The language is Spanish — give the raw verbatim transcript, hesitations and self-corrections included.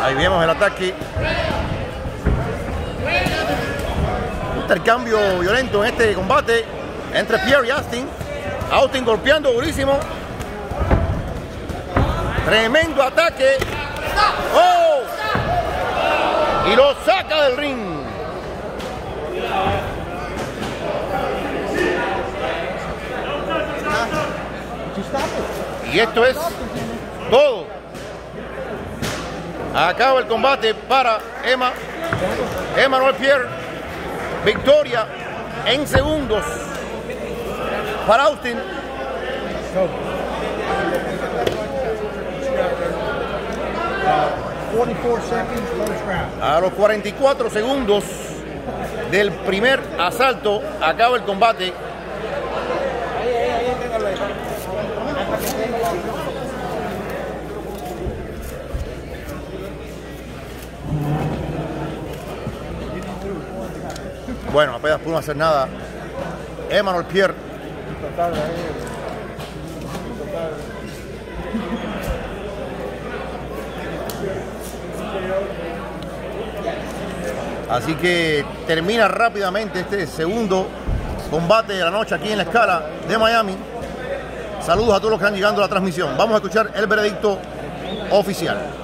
Ahí vemos el ataque. Un intercambio violento en este combate entre Pierre y Austin. Austin golpeando durísimo. Tremendo ataque. ¡Oh! Y lo saca del ring. Y esto es todo. Acaba el combate para Emma. Emmanuel Pierre. Victoria en segundos para Austin. A los cuarenta y cuatro segundos del primer asalto acaba el combate. Bueno, apenas pudo hacer nada Emmanuel Pierre. Así que termina rápidamente este segundo combate de la noche aquí en la Escala de Miami. Saludos a todos los que están llegando a la transmisión. Vamos a escuchar el veredicto oficial.